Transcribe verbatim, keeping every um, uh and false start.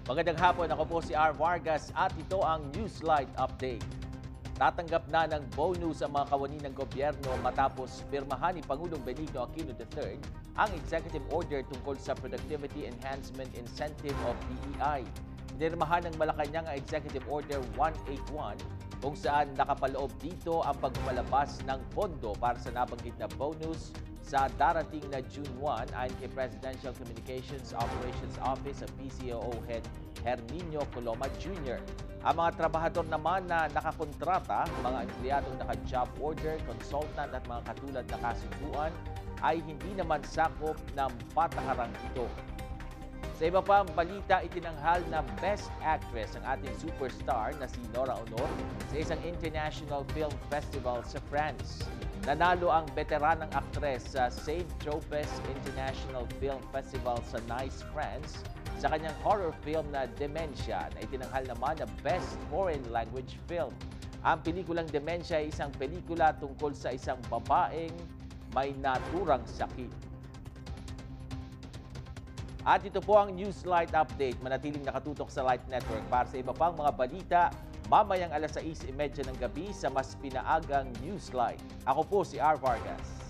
Magandang hapon, ako po si R. Vargas at ito ang Newslight Update. Tatanggap na ng bonus ang mga kawani ng gobyerno matapos pirmahan ni Pangulong Benigno Aquino the third ang executive order tungkol sa Productivity Enhancement Incentive of D E I. Pinirmahan ng Malacanang ang Executive Order one eighty-one kung saan nakapaloob dito ang pagpalabas ng pondo para sa nabanggit na bonus sa darating na June first ayon kay Presidential Communications Operations Office of P C O O Head Herminio Coloma Junior Ang mga trabahador naman na nakakontrata, mga empleyadong naka-job order, consultant at mga katulad na kasunduan ay hindi naman sakop ng pataharang ito. Sa iba pang balita, itinanghal na Best Actress ang ating superstar na si Nora Honor sa isang International Film Festival sa France. Nanalo ang veteranang aktres sa Saint Tropez International Film Festival sa Nice, France sa kanyang horror film na Dementia na itinanghal naman na Best Foreign Language Film. Ang pelikulang Dementia ay isang pelikula tungkol sa isang babaeng may naturang sakit. At ito po ang Newslight Update. Manatiling nakatutok sa Light Network para sa iba pang mga balita mamayang alas sais trenta ng gabi sa mas pinaagang Newslight. Ako po si R. Vargas.